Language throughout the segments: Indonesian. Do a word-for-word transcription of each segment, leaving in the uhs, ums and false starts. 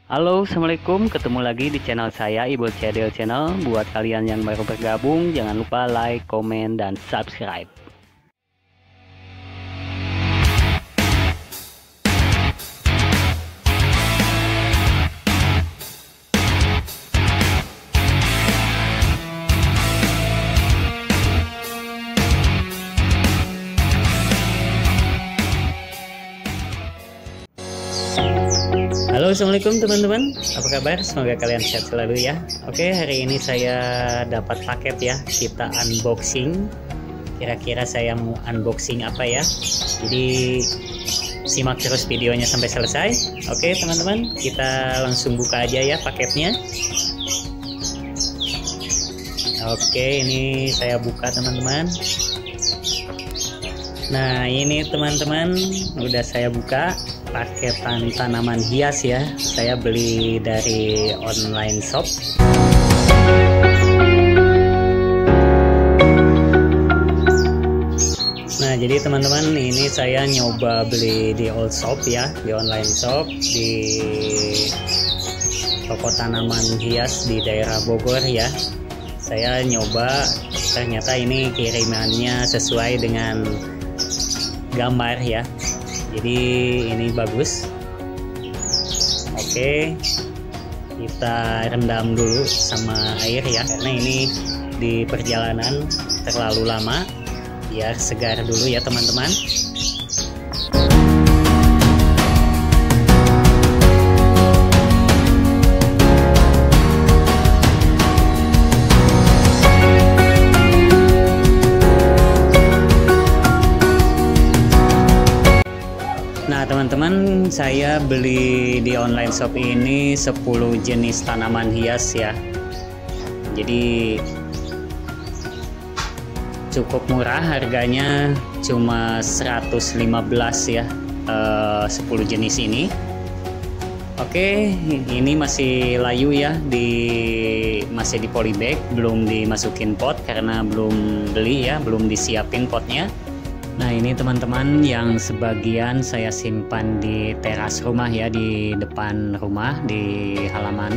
Halo, assalamualaikum. Ketemu lagi di channel saya, Ibu Cedil Channel. Buat kalian yang baru bergabung, jangan lupa like, komen, dan subscribe. Halo, assalamualaikum teman-teman. Apa kabar? Semoga kalian sehat selalu ya. Oke, hari ini saya dapat paket ya. Kita unboxing. Kira-kira saya mau unboxing apa ya? Jadi simak terus videonya sampai selesai. Oke teman-teman, kita langsung buka aja ya paketnya. Oke, ini saya buka teman-teman. Nah, ini teman-teman udah saya buka paketan tanaman hias ya. Saya beli dari online shop. Nah, jadi teman-teman, ini saya nyoba beli di old shop ya, di online shop, di toko tanaman hias di daerah Bogor ya. Saya nyoba, ternyata ini kirimannya sesuai dengan gambar ya. Jadi ini bagus. Oke, kita rendam dulu sama air ya, karena ini di perjalanan terlalu lama, biar segar dulu ya teman-teman. Nah teman-teman, saya beli di online shop ini sepuluh jenis tanaman hias ya. Jadi cukup murah, harganya cuma seratus lima belas ya, eh, sepuluh jenis ini. Oke, ini masih layu ya, di masih di polybag, belum dimasukin pot karena belum beli ya, belum disiapin potnya. Nah, ini teman-teman, yang sebagian saya simpan di teras rumah ya, di depan rumah, di halaman.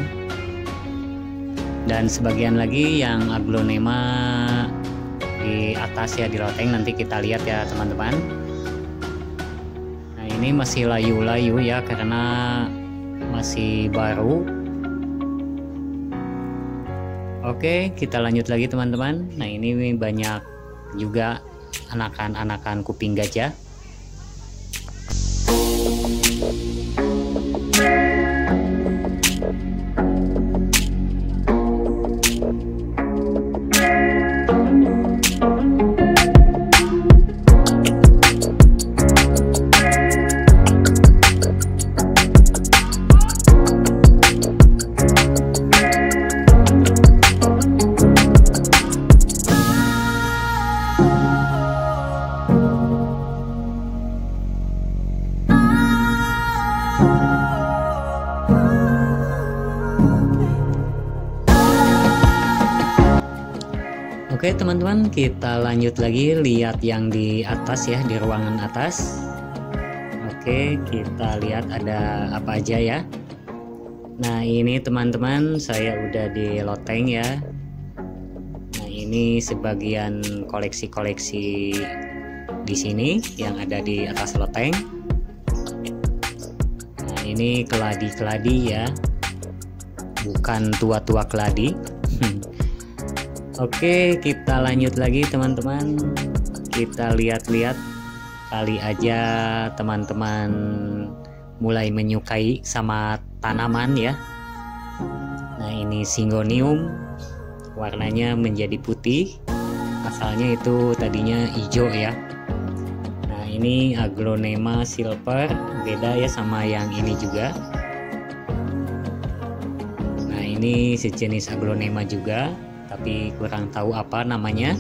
Dan sebagian lagi yang aglonema di atas ya, di loteng. Nanti kita lihat ya teman-teman. Nah, ini masih layu-layu ya, karena masih baru. Oke, kita lanjut lagi teman-teman. Nah, ini banyak juga anakan-anakan kuping gajah. Oke teman-teman, kita lanjut lagi lihat yang di atas ya, di ruangan atas. Oke, kita lihat ada apa aja ya. Nah, ini teman-teman, saya udah di loteng ya. Nah, ini sebagian koleksi-koleksi di sini yang ada di atas loteng. Nah, ini keladi-keladi ya, bukan tua-tua keladi. Oke, kita lanjut lagi teman-teman. Kita lihat-lihat, kali aja teman-teman mulai menyukai sama tanaman ya. Nah, ini Syngonium, warnanya menjadi putih. Asalnya itu tadinya hijau ya. Nah, ini Aglonema silver, beda ya sama yang ini juga. Nah, ini sejenis Aglonema juga, tapi kurang tahu apa namanya.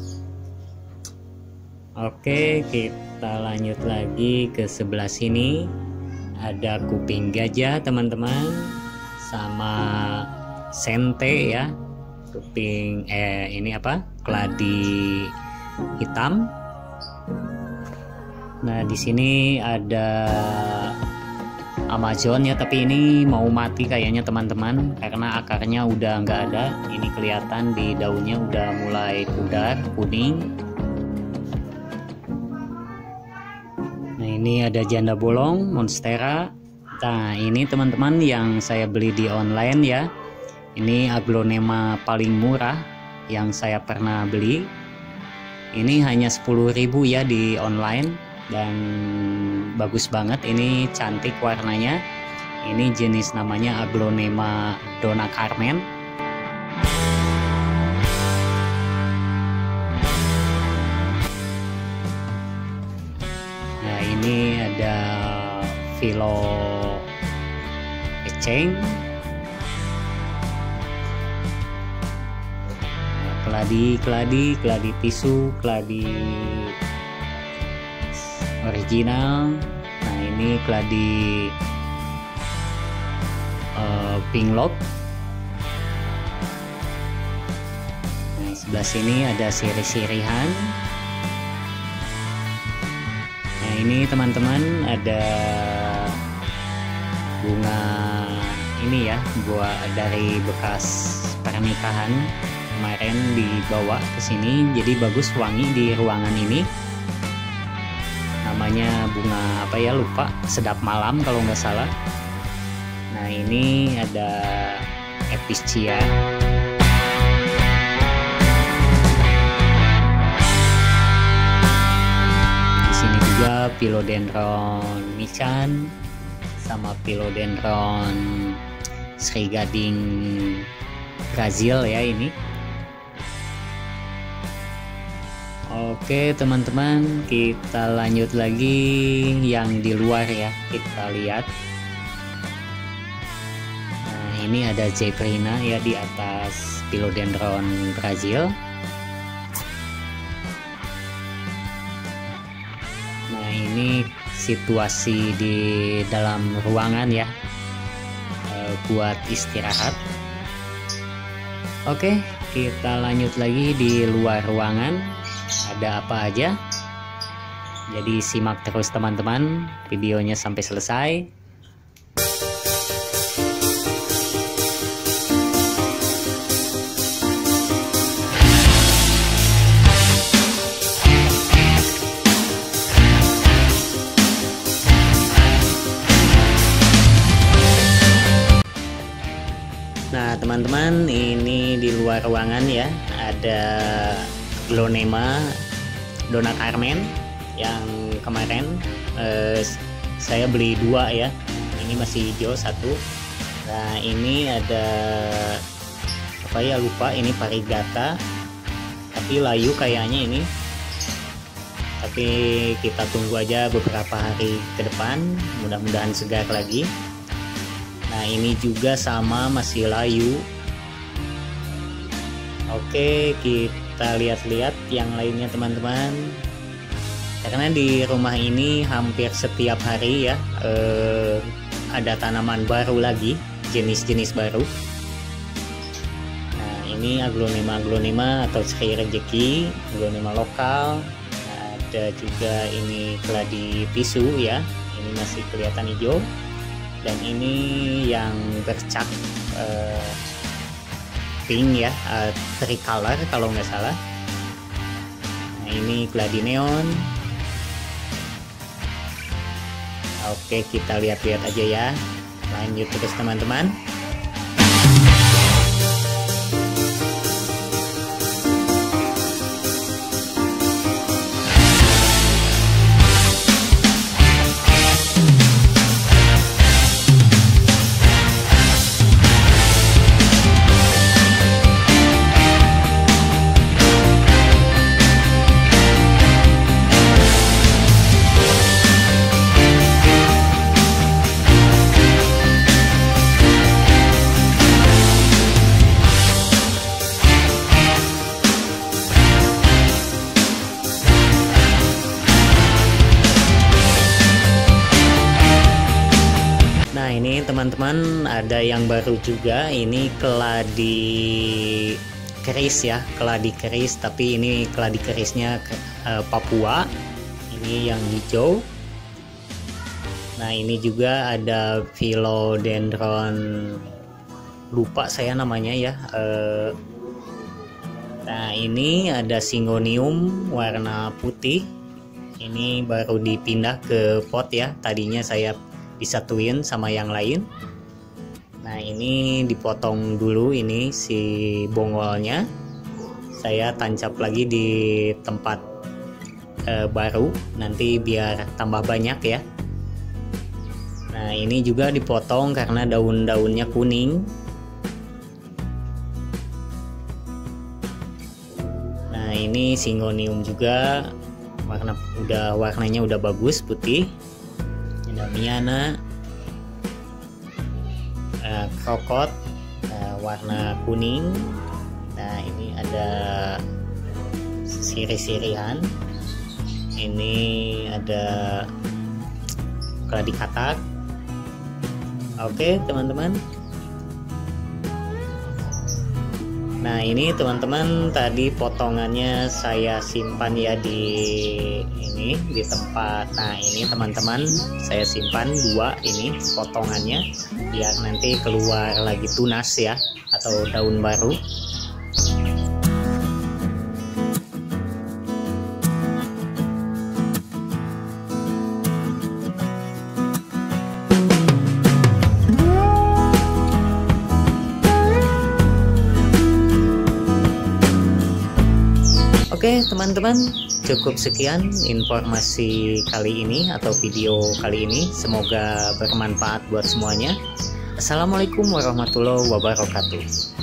Oke, kita lanjut lagi ke sebelah sini. Ada kuping gajah teman-teman, sama sente ya, kuping eh ini apa, keladi hitam. Nah, di sini ada Amazon ya, tapi ini mau mati kayaknya teman-teman karena akarnya udah nggak ada. Ini kelihatan di daunnya udah mulai pudar kuning. Nah ini ada janda bolong monstera. Nah ini teman-teman yang saya beli di online ya. Ini aglonema paling murah yang saya pernah beli. Ini hanya sepuluh ribu ya di online. Dan bagus banget, ini cantik warnanya. Ini jenis namanya aglonema Donna Carmen. Nah ini ada Philo Eceng, keladi keladi keladi tisu, keladi original. Nah ini keladi uh, pinglop. Nah sebelah sini ada sirih-sirihan. Nah ini teman-teman ada bunga ini ya, buah dari bekas pernikahan kemarin dibawa ke sini, jadi bagus wangi di ruangan ini. Namanya bunga apa ya, lupa, sedap malam kalau nggak salah. Nah ini ada Epischia. Di sini juga Philodendron Michan sama Philodendron Sri Gading Brazil ya ini. Oke teman-teman, kita lanjut lagi yang di luar ya, kita lihat. Nah ini ada Zebrina ya di atas Philodendron Brazil. Nah ini situasi di dalam ruangan ya, e, buat istirahat. Oke, kita lanjut lagi di luar ruangan. Ada apa aja? Jadi simak terus teman-teman videonya sampai selesai. Nah teman-teman, ini di luar ruangan ya, ada aglonema Donna Carmen yang kemarin eh, saya beli dua ya. Ini masih hijau satu. Nah ini ada apa ya, lupa, ini Parigata tapi layu kayaknya ini. Tapi kita tunggu aja beberapa hari ke depan, mudah-mudahan segar lagi. Nah ini juga sama, masih layu. Oke, kita lihat-lihat yang lainnya teman-teman. Karena di rumah ini hampir setiap hari ya eh, ada tanaman baru lagi, jenis-jenis baru. Nah ini aglonema-aglonema atau Sri Rejeki, aglonema lokal. Nah, ada juga ini keladi tisu ya, ini masih kelihatan hijau. Dan ini yang bercak eh, pink ya, uh, tricolor kalau nggak salah. Nah ini keladi neon. Oke kita lihat-lihat aja ya, lanjut terus teman-teman. teman-teman, ada yang baru juga, ini keladi keris ya, keladi keris, tapi ini keladi kerisnya uh, Papua, ini yang hijau. Nah ini juga ada philodendron, lupa saya namanya ya. Eh, nah ini ada syngonium warna putih. Ini baru dipindah ke pot ya. Tadinya saya disatuin sama yang lain. Nah ini dipotong dulu ini si bonggolnya. Saya tancap lagi di tempat eh, baru. Nanti biar tambah banyak ya. Nah ini juga dipotong karena daun-daunnya kuning. Nah ini syngonium juga warna udah warnanya udah bagus putih. Ada miana, uh, krokot, uh, warna kuning. Nah ini ada sirih-sirihan. Ini ada keladi katak. Oke teman-teman. Nah ini teman-teman tadi potongannya saya simpan ya di ini di tempat. Nah ini teman-teman saya simpan dua ini potongannya biar nanti keluar lagi tunas ya atau daun baru. Oke teman-teman, cukup sekian informasi kali ini atau video kali ini. Semoga bermanfaat buat semuanya. Assalamualaikum warahmatullahi wabarakatuh.